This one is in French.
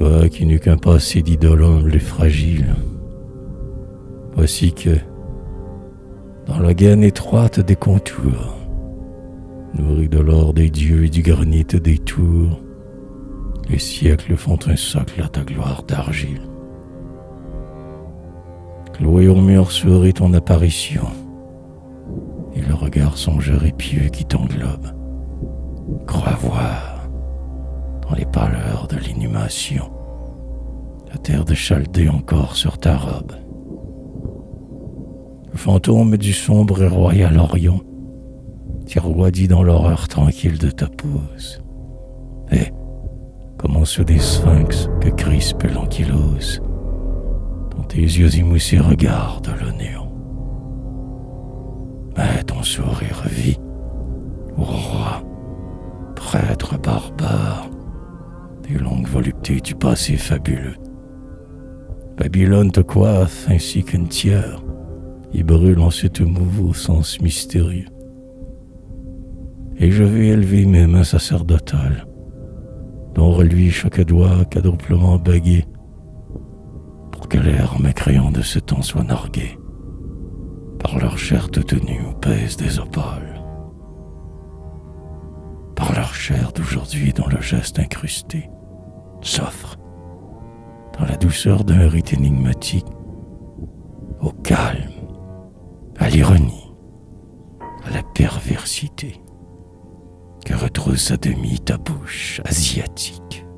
Toi qui n'eus qu'un passé d'idole humble et fragile, voici que, dans la gaine étroite des contours, nourri de l'or des dieux et du granit des tours, les siècles font un socle à ta gloire d'argile. Cloué au mur sourit ton apparition, et le regard songeur et pieux qui t'englobe. Crois voir, dans les pâleurs de l'inhumation, la terre de Chaldée encore sur ta robe. Le fantôme du sombre et royal Orion tiroidit dans l'horreur tranquille de ta pose. Et, comme sous des sphinx que crispe l'ankylose, dans tes yeux émoussés regarde le néant. Mais ton sourire vit, ô roi, prêtre barbare, des longues voluptés du passé fabuleux. Babylone te coiffe ainsi qu'une tiare, et brûle en ce te nouveau sens mystérieux. Et je vais élever mes mains sacerdotales, dont reluit chaque doigt quadruplement bagué, pour que l'air mécréant de ce temps soit nargué par leur chair toute nue où pèsent des opales, par leur chair d'aujourd'hui dont le geste incrusté s'offre, dans la douceur d'un rite énigmatique, au calme, à l'ironie, à la perversité, que retrousse à demi ta bouche asiatique.